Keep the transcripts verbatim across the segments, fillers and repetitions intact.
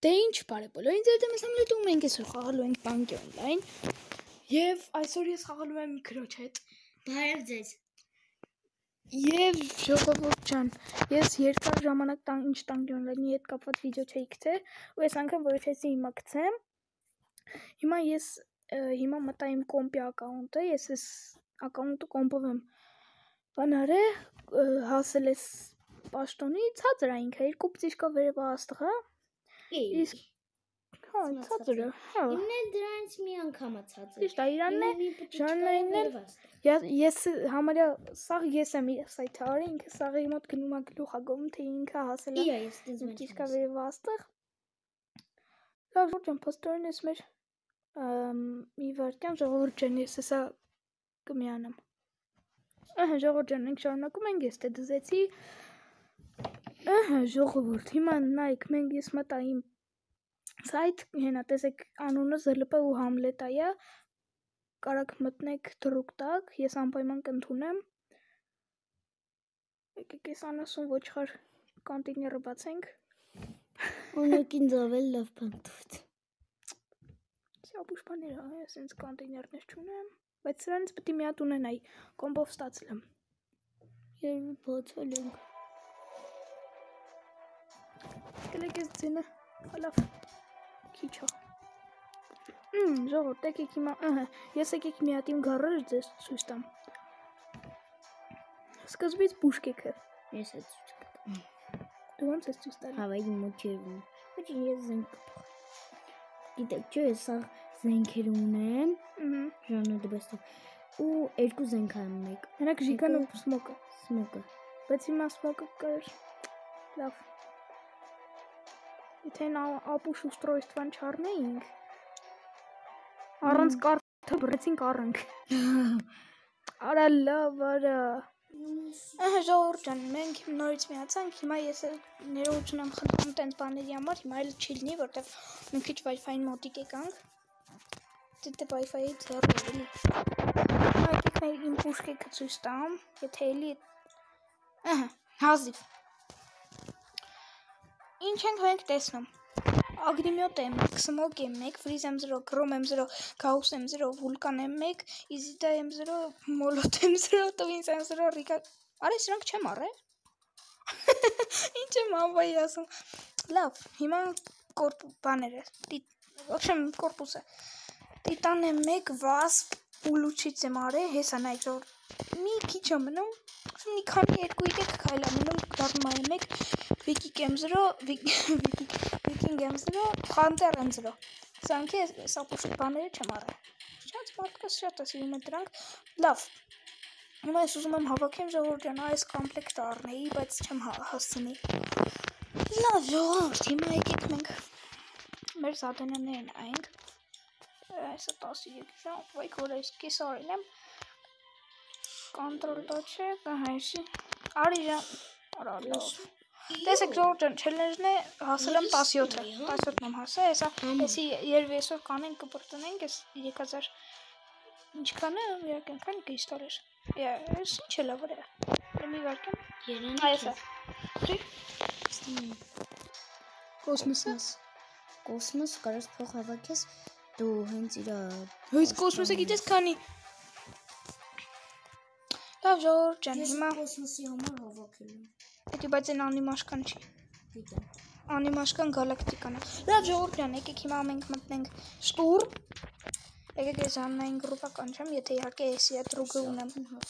Դե ինչ բարեբոլո, ինձ հետ եմ ասամլետում մենք այսօր խաղալու ենք բանկի օնլայն և այսօր ես խաղալու եմ քրոջ հետ Բարև ձեզ Եվ ժողովուրդ ջան, ես երկար ժամանակ տան ինչ բանկի օնլայնի հետ կապված վիդեո չէի գցել ու ես անգամ որոշեցի հիմա գցեմ Հիմա ես հիմա մտա իմ կոմպի ակաունտը, ես այս ակաունտը կոմպով եմ բանարել հասել ես պաշտոնի ցածր է ինքը երկու պտիշկա վերև աստղա Իսկ հա ցածր է հա Իմն էլ դրանից մի անգամ է ցածր Ճիշտ է իրանն է Ժաննային էլ ես համարյա սաղ ես եմ սայթը արի ինքը սաղի մոտ գնում է գլուխ ագովում թե ինքը հասել է պտիշկա վերև աստղ Լավ ժողովուրդ ջան փոստորեն ես մեր մի վարքյան ժողովուրդ ջան ես հեսա կմիանամ Ահա ժողովուրդ ջան մենք շարունակում ենք ես դե դզեցի Ահա ժողովուրդ հիմա նայեք մենք ես մտա իմ սայթ հենա տեսեք անունը ԶԼՊ ու Համլետ է կարաք մտնեք դրուկ տակ ես անպայման կընդունեմ եկեք ես անասուն ոչխար կոնտեյները բացենք Ունեք ինձ ավել լավ բան տվեց Սյապուշ բաներ ես ինձ կոնտեյներներ չունեմ բայց սրանից պետք է մի հատ ունենայի կոմբով ստացել եմ Երբ բացել ենք Գլեք ես ձինը լավ քիչ է Մմ ժողովուրդ եկեք հիմա ըհը ես եկեք մի հատ իմ գարաժը ձեզ ցույց տամ Սկզբից բուժկեքը Ես էլ ցույց կտամ Դու ոնց ես ցույց տալու Հավայի մոչերում Ոչ ես զենք Գիտեք չէ ես սա զենքեր ունեմ Ժանո դբեստով ու երկու զենք եմ մեկ Հենակ ժիգան ու սմոկը Սմոկը Բայց հիմա սմոկը կար Լավ Եթե նա ապուշ устройствան չառնեինք Առանց կարթը բրեցինք առանք Արա լավ արա Ահա ժողովուրդ ջան մենք նորից միացանք հիմա ես ներողություն եմ խնդրում տենց բաների համար հիմա էլ չի լինի որտեվ մի քիչ Wi-Fi-ին մոտիկ եկանք Դե Wi-Fi-ից հեռու էլի Հիմա եկեք մեր իմ բուժկեքը ցույց տամ եթե էլի Ահա հազիվ Ինչ ենք մենք տեսնում Ագնիմյոտ եմ մեկ, Սմոկ եմ մեկ, Ֆրիզ եմ զրո, Քրոմ եմ զրո, Գաուս եմ զրո, Վուլկան եմ մեկ, Իզիդա եմ զրո, Մոլոտ եմ զրո, Տվինս եմ զրո, Ռիկա Արի սրանք չեմ առել Ինչ եմ անվայի ասում Լավ, հիմա բաները Ոչեմ կորպուսը Տիտան եմ մեկ, Վասպ, Ուլուչից եմ արել, հեսա նայք ժողովուրդ Մի քիչ է մնում Մի քանի երկու երեք քայլ է մնում դառնում է մեկ Վիկիկ եմ զրո, վիկինգ եմ զրո, խանտեր եմ զրո Սրանքի սապուշտ բաները չեմ առել Շատ մարդկս շատ է սիրում է դրանք Լավ Հիմա ես ուզում եմ հավաքեմ ժողովուրդ ջան այս կոմպլեկտը առնեի, բայց չեմ հասցնի Լավ ժողովուրդ, հիմա եկեք մենք մեր զադենաները նայենք Այսը տասնյոթ ժամ, վայք որ այս կես արել եմ Կոնտրոլ տոչե, կհայշի Արի ժան, արա լավ Տեսեք ժողովուրդ ջան, չելենջն է հասել եմ տասնյոթը, տասնյոթն եմ հասել, հեսա եսի երբ այսօր կանենք կպրտնենք, ես երեք հազար ինչքան է, երկ ենքան կիստար էր, ես ինչ էլ է վրա, մի վարկեմ, այսա, կոսմոսը, Կոսմոս կարաս փող հավաքես, դու հենց իրա, հույց կոսմոսը գիտես կանի, լավ ժողովուրդ ջան, հիմա, կոսմոսի համար հավաքել եմ, Պետի բայց են անիմաշկան չի Գիտեմ Անիմաշկան գալակտիկան է Լավ ժողովուրդ ջան, եկեք հիմա մենք մտնենք շտուր Եկեք ես Աննային գրուպական չեմ, եթե իհարկե եսի այդ ռուգը ունեմ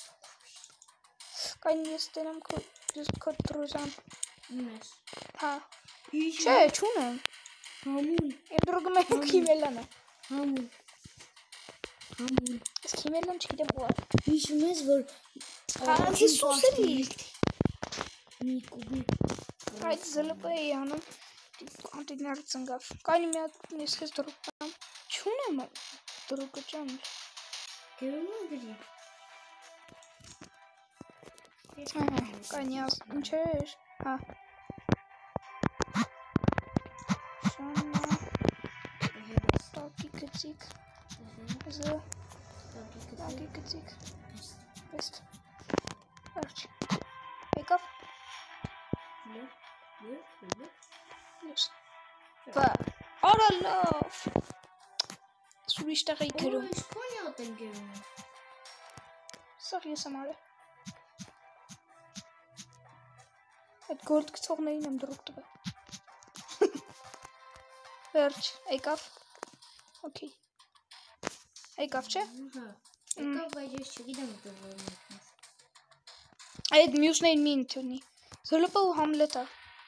Կայն ես տենեմ քո դրուզան Ունես Հա Չէ, չունեմ Համուն Իմ դրուգը մեն քիմելան է Համուն Համուն Ես քիմելան չգիտեմ ու Հիշում ես, որ Հա, հիսուս էլի Մի կուբի Այդ ԶԼՊ էի անում Կոնտեյներ ծնգավ Կանի մի հատ ես քեզ դրուկ տամ Չունեմ դրուկը ջան Գերում ու գրի Ահա, կանի աս ինչ էր Հա Շաննա Տակի գծիկ Զը Տակի գծիկ Բեստ Վերջ Եկավ Yes. Բա, արա լավ։ Սուրիշ տեղի գրում։ Ինչ քոնի ոտեն գրում։ Սա ես ամար է։ Այդ գորդ գցողներին եմ դրուկ տվել։ Վերջ, եկավ։ Okay։ Եկավ, չէ։ Ահա։ Եկավ, բայց ես չգիտեմ ուտել որ մեկնես։ Այդ մյուսներին մի ընդունի։ Զոլոպը ու Համլետը։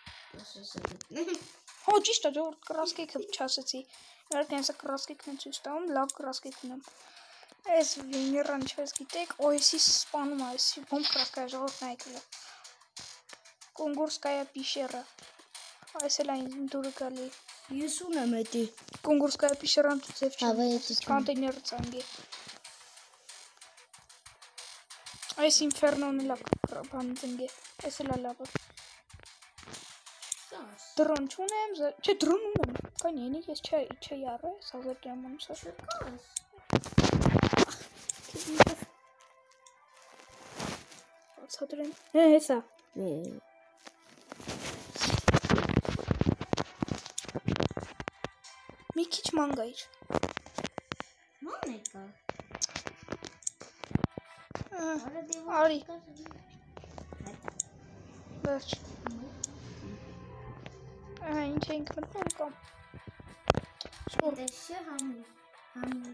Հո, ճիշտ է, որ կրասկեքը չասեցի։ Իհարկե հեսա կրասկեքն են ցույց տալում, լավ կրասկեք ունեմ։ Այս վինիրան չես գիտեք, օեսի սպանում է, այսի բոմ կրասկայա ժողովուրդն այգելը։ Կոնգուրսկայա պիշերը։ Այս էլ այն դուրը գալի։ Ես ունեմ էդի։ Կոնգուրսկայա պիշերան ձև չեմ։ Հավա էդի չեմ։ Կոնտեյները ծանգի։ Այս ինֆերնոն էլ բան ծնգի։ Այս էլ է լավը։ Դրոն չունեմ, չէ դրոն ունեմ, կան ենի, ես չէի առը, սազեր դրամանու սա։ Չկաս։ Բացադրեմ, հե հեսա։ Մի քիչ ման գայր։ Ման եկա։ Արի։ Վերջ։ Ահա ինչ ենք մտնում կամ։ Դեշը համի։ Համի։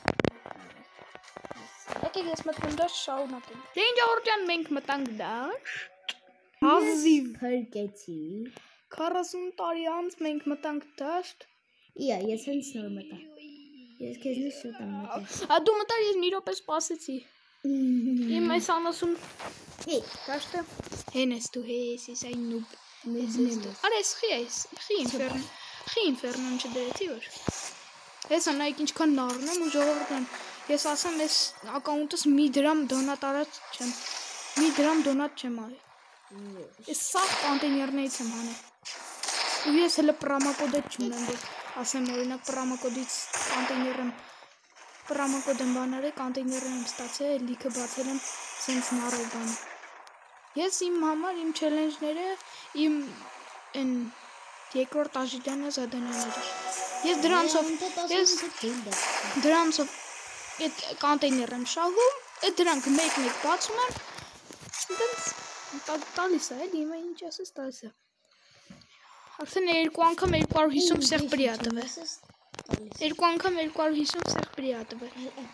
Եկեք ես մտնում դաշտ շարունակենք։ Դե ինչ որդյան մենք մտանք դաշտ։ Հազիվ փրկեցի։ քառասուն տարի անց մենք մտանք դաշտ։ Իա, ես հենց նոր մտա։ Ես քեզնից շուտ եմ մտա։ Ա դու մտար ես մի րոպե սպասեցի։ Իմ այս անասուն Հե, դաշտը հեն ես դու հես ես այն նուբ։ մեզնես։ Արա ես խի ես, խի ինֆերն, խի ինֆերնոն չդրեցի որ։ Հեսա նայեք ինչքան նառն եմ ու ժողովուրդն ես ասեմ ես ակաունտս մի դրամ դոնատ արած չեմ, մի դրամ դոնատ չեմ արի։ Ես սաղ կոնտեյներներից եմ հանել։ Ու ես հələ պրամակոդ էլ չունեմ որ ասեմ օրինակ պրամակոդից կոնտեյներ եմ պրամակոդ եմ բաները կոնտեյներ եմ ստացել, լիքը բացել եմ սենց նառել բանը։ Ես իմ համար իմ չելենջները իմ են երկրորդ աժիլյանը զադանաները։ Ես դրանցով ես դրանցով այդ կոնտեյներ եմ շահում, այդ դրանք մեկ-մեկ բացում եմ, դենց տալիս է, էլի իմը ինչ ասես տալիս է։ Արդեն երկու անգամ երկու հարյուր հիսուն սեղ պրի ա տվել։ Երկու անգամ երկու հարյուր հիսուն սեղ պրի ա տվել։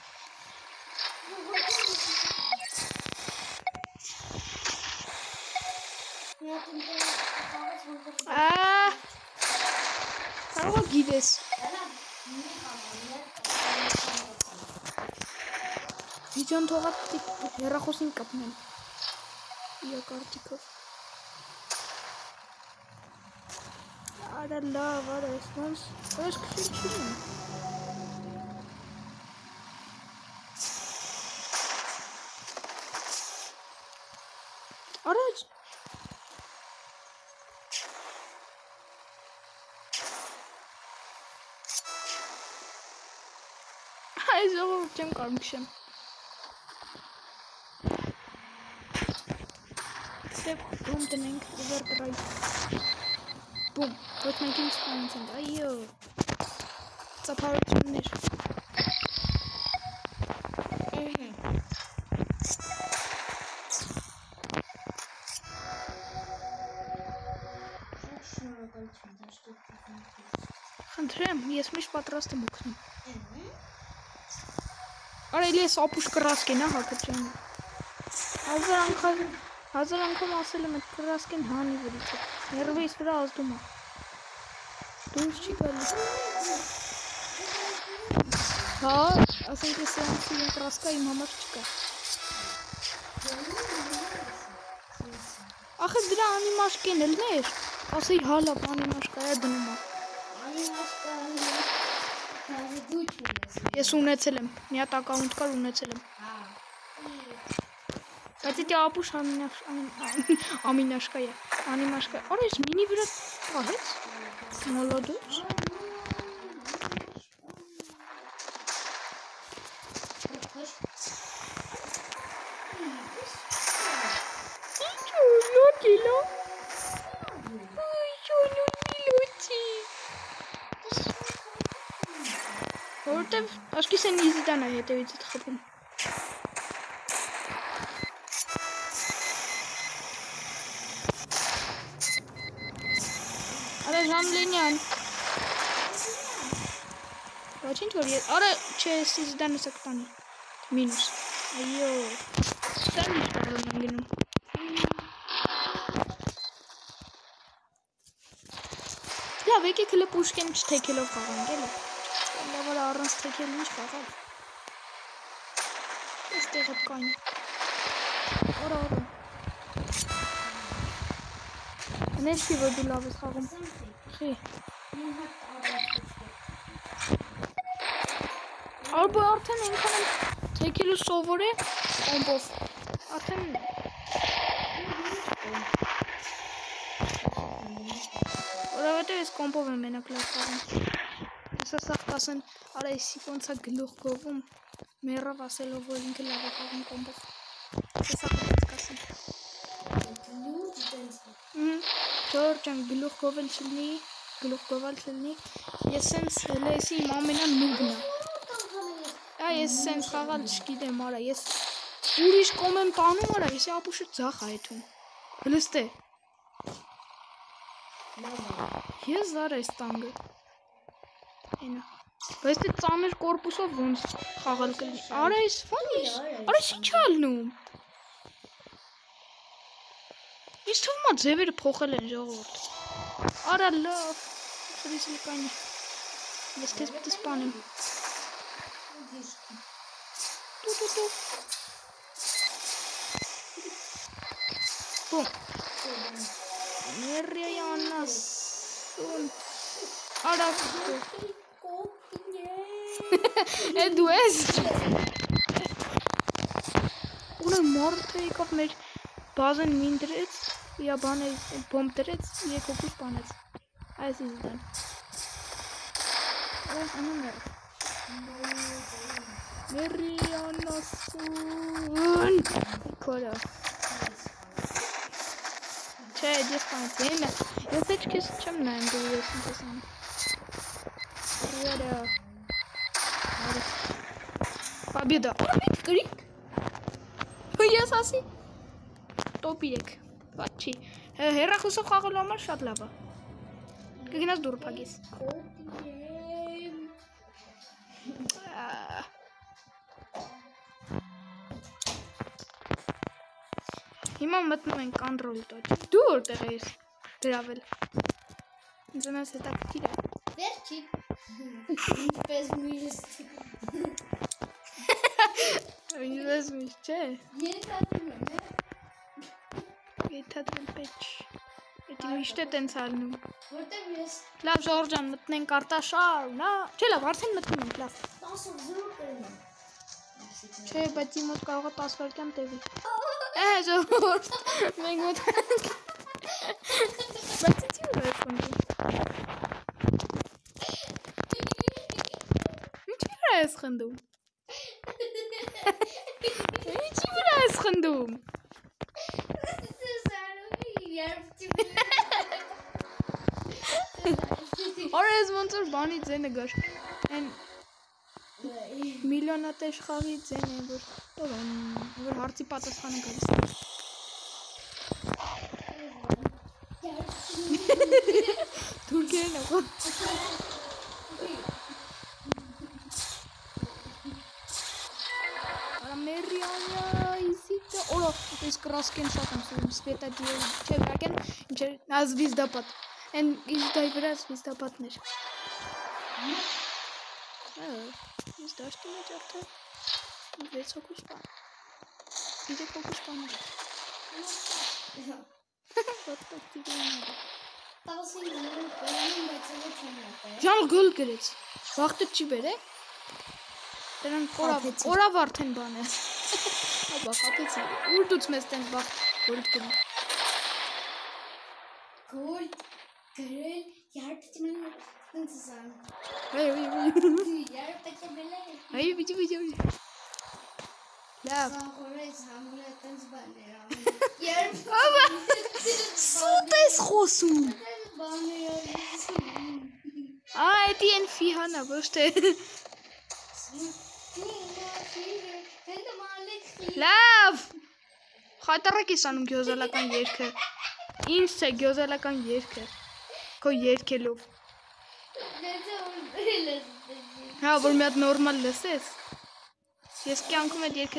Ահ, կարող է գիտես։ Վիդեոն թողած հեռախոսին կապնեմ։ Իա կարտիկով։ Արա լավ, արա ես ոնց, այս քշիլ չունեմ։ Արա Այս ժողովուրդ չեմ կարող քշեմ։ Դեպ բում տնենք overdrive։ Բում, ոչ մենք ինձ պայնց ենք, այո։ Ծափարություններ։ Խնդրեմ, ես միշտ պատրաստ եմ օգնում։ Արելի ես ապուշ կրասկեն, ահա կրջան։ Հազար անգամ, հազար անգամ ասել եմ այդ կրասկեն հանի վրից է։ Ներվեիս վրա ազդում է։ Դուրս չի գալիս։ Հա, ասենք ես անցի եմ կրասկա իմ համար չկա։ Ախր դրա անիմաշկեն էլ ներ, ասեիր հալապ անիմաշկայա դնում է։ Ես ունեցել եմ, մի հատ ակաունտ կար ունեցել եմ։ Բայց էդի ապուշ ամինաշկա է, անիմաշկա է։ Արա ես մինի վրա պահեց, մոլոդուց։ Ինչ ու լոտ իլո։ Ինչ ու լոտ իլոչի։ Որտեվ աշկիս են իզիտան է հետևից իտ խփում։ Արա Ժամլենյան։ Ոչինչ որ ես, արա չէ, իզիտանը սա կտանի։ Մինուս։ Այո։ Սա ինչ կարող եմ գնում։ Լավ, եկեք հլը պուշկեն չթեքելով խաղանք, էլի։ Լավ որ առանց թեքել ինչ խաղալ։ Ես տեղդ կանի։ Որա, որա։ Հներ չի, որ դու լավ ես խաղում։ Խի։ Արբո արդեն ենքան եմ թեքելու սովոր է, կոմբով։ Արդեն Որովհետև ես կոմպով եմ մենակ լավ խաղում։ Ես ասաղ կասեն, արա եսի ոնց է գլուխ գովում, մերավ ասելով, որ ինքը լավ է խաղում կոմպով։ Ես ասաղ կասեն։ Ջորջ ան գլուխ գովել չլնի, գլուխ գովել չլնի, ես սենց հլը եսի իմ ամենան նուբն է։ Ա ես սենց խաղալ չգիտեմ, արա, ես ուրիշ կոմ եմ տանում, արա, եսի ապուշը ձախ է այդում։ Հլստ է։ Ես զար այս տանգը Ենա Բայց դե ծանր կորպուսով ոնց խաղալ կլի Արա ես վոնիշ Արա ես ինչ ալնում Ես թվում ա ձևերը փոխել են ժողորդ Արա լավ Խրիսիլ կանի Ես կեզ պտի սպանեմ Տու տու տու Բում Մերրիայի անասուն Արա Է դու ես Ունը մարդը եկավ մեր բազեն մին դրեց Իա բան է բոմբ դրեց Եկ հոգուշ բանեց Այս իզդան Մերրիայի անասուն Կորա Չէ, ես պանց ենը, ես էչ կես չեմ նայմ դու ես ինքս ան Ռիարա Պաբիդա Պաբիդ կրիկ Ես ասի Տոպ իրեք Վատ չի Հերախուսով խաղելու համար շատ լավ է Կգնաս դուր պագես Հիմա մտնում են կանրոլ տոչ Դու որտեղ ես գրավել Ինձ ամես հետաքրքիր է Վերջի Ինչպես միշտ Ինչպես միշտ չէ Ենթադրում եմ Ենթադրում պեչ Էդի միշտ է տենց ալնում Որտև ես Լավ ժողրջան մտնենք արտաշար նա Չէ լավ արդեն մտնում ենք լավ տասը զրու կրնում Չէ բայց իմ մոտ կարող է տաս վարկյան տևի Է ժողորդ Մենք մոտ Բայց ինչի ուր ես խնդում Ինչի ուր ես խնդում Ինչի ուր ես խնդում Արա ես ոնց որ բանի ձենը գար Են միլիոնատեշ խաղի ձեն է որ հարցի պատասխանը գալիս Թուրքերեն է Արա մերիանյա իզիտը Օրա ես կրասկեն շատ եմ սուրում Սվետա դիել չէ վրակեն Ինչ էր ազվիզդապատ Են իզիտայի վրա ազվիզդապատներ Ես դաշտի մեջ արդեն վեց հոգուշ պան իրեք հոգուշ պաներ Ոտտակ տիգրին տասին զրու կրնում բայց էլ չեմ նատել Ժան գոլ գրեց վաղտը չի բեր է Դրան օրավ արդեն բան է Աբա խապեցի ուր դուց մեզ տենց վաղտ գոլդ գրում Գոլդ գրել երբ տիման տենց զան Հայ հայ հայ Երբ տեկել է Հայ վիճի վիճի վիճի Լավ Զաղորես համուլը տենց բաներ Երբ Աբա Սուտ ես խոսում Բաներ Ա, էդի են ֆիհանա ոչ թե Լավ։ Խայտարակ ես անում գյոզելական երգը։ Ինչ չէ գյոզելական երգը։ Քո երգելով։ Հա, որ մի հատ նորմալ լսես։ Ես կյանքում այդ երգը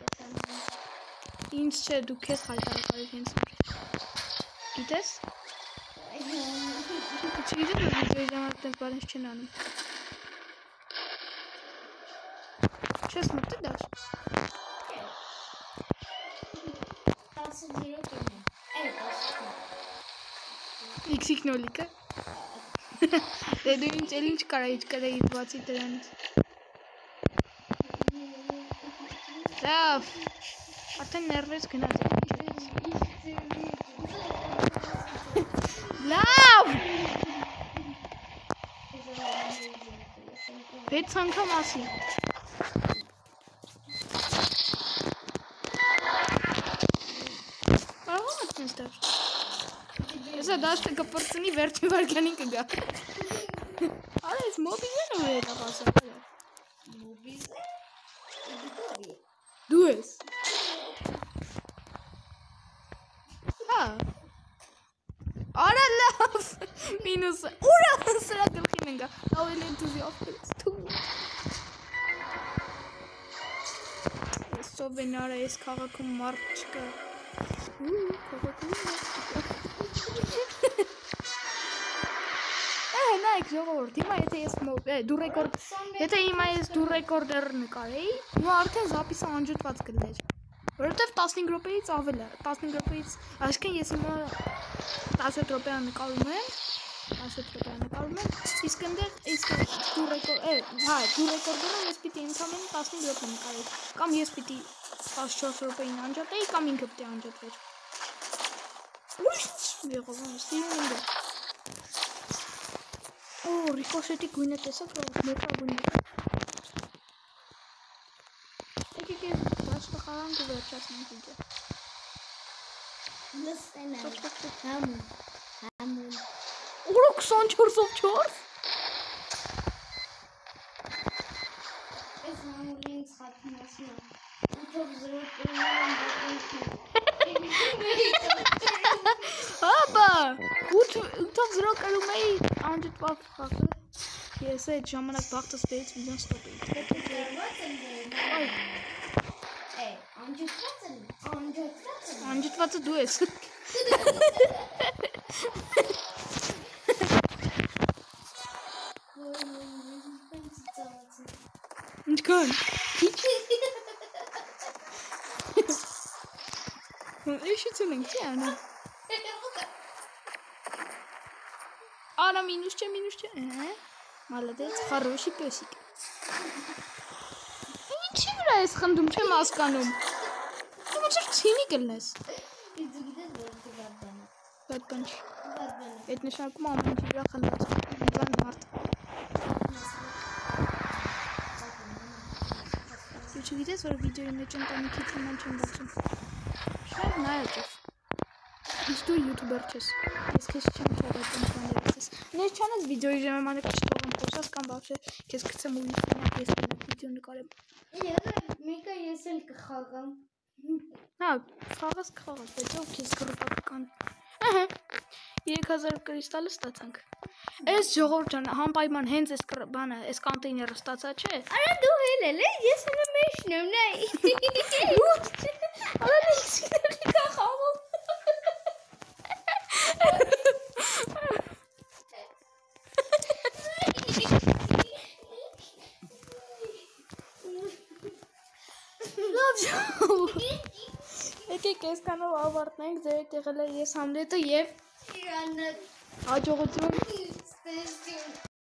ինչ չէ, դու քեզ խայտարակ արի հենց։ Գիտես։ Չգիտեմ, որ վիդեոյի ժամանակ տենց բաներ չեն անում։ Չես մտի դաշ։ Իքսիկ նոլիկը։ Դե դու ինչ էլ ինչ կարայիչ կարայիչ բացի դրանից։ Լավ։ Արդեն ներվես գնաց։ Լավ։ Վեց անգամ ասի։ Ահա այդպես դաշ։ Հեսա դաշտը կպրծնի վերջին վարքյանին կգա։ Արա ես մոբիզեն ու հետ ապասա։ Դու ես։ Հա։ Արա լավ։ Մինուսը։ Ուրա սրա գլխին ընգա։ Ավելի էնտուզիաստ ես դու։ Ես սովենարա ես քաղաքում մարդ չկա։ Ու քաղաքում մարդ չկա։ Նայք ժողովուրդ, հիմա եթե ես դու ռեկորդ, եթե հիմա ես դու ռեկորդեր նկարեի, հիմա արդեն զապիսը անջատված կլներ, որովհետև տասնհինգ րոպեից ավել է, տասնհինգ րոպեից, այսինքն ես հիմա տասնհինգ րոպեա նկարում եմ, տասնհինգ րոպեա նկարում եմ, իսկ այնտեղ իսկ դու ռեկորդ, հա, դու ռեկորդերը ես պիտի ընդամենը տասնհինգ րոպե նկարեի, կամ ես պիտի տասնչորս րոպեին անջատեի, կամ ինքը պիտի անջատվեր։ Ուրիշ եղավ, սիրուն եմ։ Օ, ռիկոշետի գույնը տեսակ, որ մոկա գույնը։ Եկեք ես դաշտը խաղանք ու վերջացնենք վիդեո։ Լսեն է, համուն, համուն։ Ուրա քսանչորսով չորս։ Ես համուրին ծխատում ասում եմ, ութով զրոտ Հապա, ութով զրո կրում էի անջատված խաղը, ես այդ ժամանակ բաղթս բերից վիդեոն ստոպ էի, անջատվածը դու ես, ինչքան, էշիցուն ենք, չի անը, Ана, минус че, минус че. Молодец, хороший песик. Ինչի վրա ես խնդում, չեմ հասկանում։ Դու ոնց որ ցինիկն ես։ Իսկ դու գիտես որ դու բաբան։ Բաբան։ Այդ նշանակում ամեն ինչի վրա խնդած եմ մարդ։ Դու չգիտես որ վիդեոյի մեջ ընտանիքից իման չեմ բացում։ Շար նայած։ Իսկ դու յութուբեր ես։ Ես քեզ չեմ թողել բաներից։ Ես չանես վիդեոյի ժամանակ չթողեմ խոսած կամ բավարար քեզ գցեմ ու ինքնին ես վիդեո նկարեմ։ Մեկը ես էլ կխաղամ։ Հա, խաղաս կխաղաս, բայց ով քեզ կրպական։ Ահա։ երեք հազար կրիստալը ստացանք։ Այս ժողովուրդ ջան, համպայման հենց այս բանը, այս կոնտեյները ստացա, չէ։ Արա դու հելել ես ես հենց մեջն եմ, նայ։ Արա լիքսիների կա խաղում։ Եկեք այսքանով ավարտենք, ձեր հետ եղել է ես Համլետը և Իրանը հաջողություն